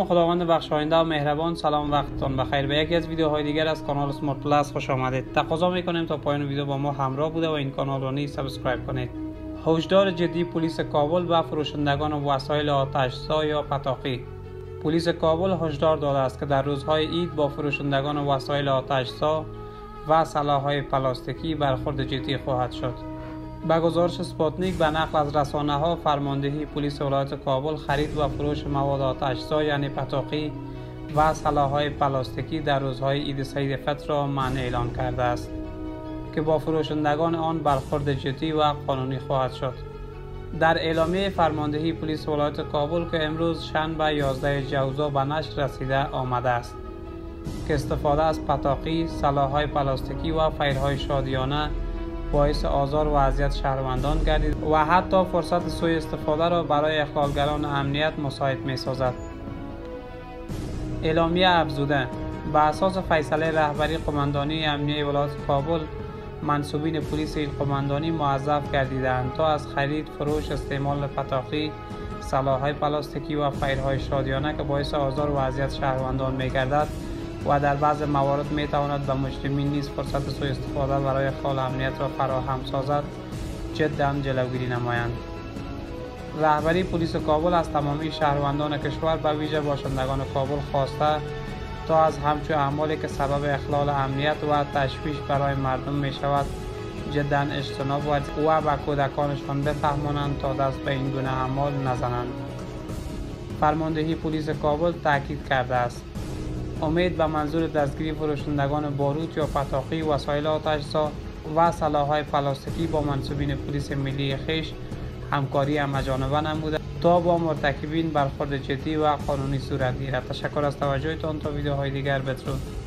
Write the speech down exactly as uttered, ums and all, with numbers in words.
خداوند بخشاینده و مهربان، سلام وقتتان بخیر. به یکی از ویدیوهای دیگر از کانال اسمارت پلاس خوش آمدید. تقاضا میکنیم تا پایان ویدیو با ما همراه بوده و این کانال را نیز سابسکرایب کنید. هشدار جدی پلیس کابل به فروشندگان وسایل آتش‌زا یا پتاقی. پلیس کابل هشدار داده است که در روزهای عید با فروشندگان وسایل آتش‌زا و سلاح‌های پلاستیکی برخورد جدی خواهد شد. با گزارش اسپوتنیک به نقل از رسانه‌ها، فرماندهی پلیس ولایت کابل خرید و فروش مواد آتش‌زا یعنی پتاقی و سلاح‌های پلاستیکی در روزهای عید سعید فطر را منع اعلام کرده است که با فروشندگان آن برخورد جدی و قانونی خواهد شد. در اعلامیه فرماندهی پلیس ولایت کابل که امروز شنبه یازده جوزا به نشر رسیده آمده است که استفاده از پتاقی، سلاح‌های پلاستیکی و فیرهای شادیانه باعث آزار و اذیت شهروندان گردید و حتی فرصت سوء استفاده را برای اخلالگران امنیت مساعد می سازد. اعلامیه افزوده: به اساس فیصله رهبری قماندانی امنیه ولایت کابل، منصوبین پلیس این قماندانی موظف گردیدند تا از خرید، فروش، استعمال پتاقی، سلاح‌های پلاستیکی و فیرهای شادیانه که باعث آزار و اذیت شهروندان می گردد و در بعض موارد می تواند به مجرمین نیز فرصت سوء استفاده برای اخلال امنیت را فراهم سازد، جداً جلوگیری نمایند. رهبری پلیس کابل از تمامی شهروندان کشور به ویژه باشندگان کابل خواسته تا از همچون اعمالی که سبب اخلال امنیت و تشویش برای مردم می شود جداً اجتناب و به کودکانشان بفهمانند تا دست به این گونه اعمال نزنند. فرماندهی پلیس کابل تاکید کرده است: امید به منظور دستگیری فروشندگان باروت یا پتاقی، وسایل آتش‌زا و سلاح‌های پلاستیکی با منصوبین پلیس ملی خویش همکاری همه‌جانبه نموده تا با مرتکبین برخورد جدی و قانونی صورت گیرد. تشکر از توجهتان. تا ویدیوهای دیگر بدرود.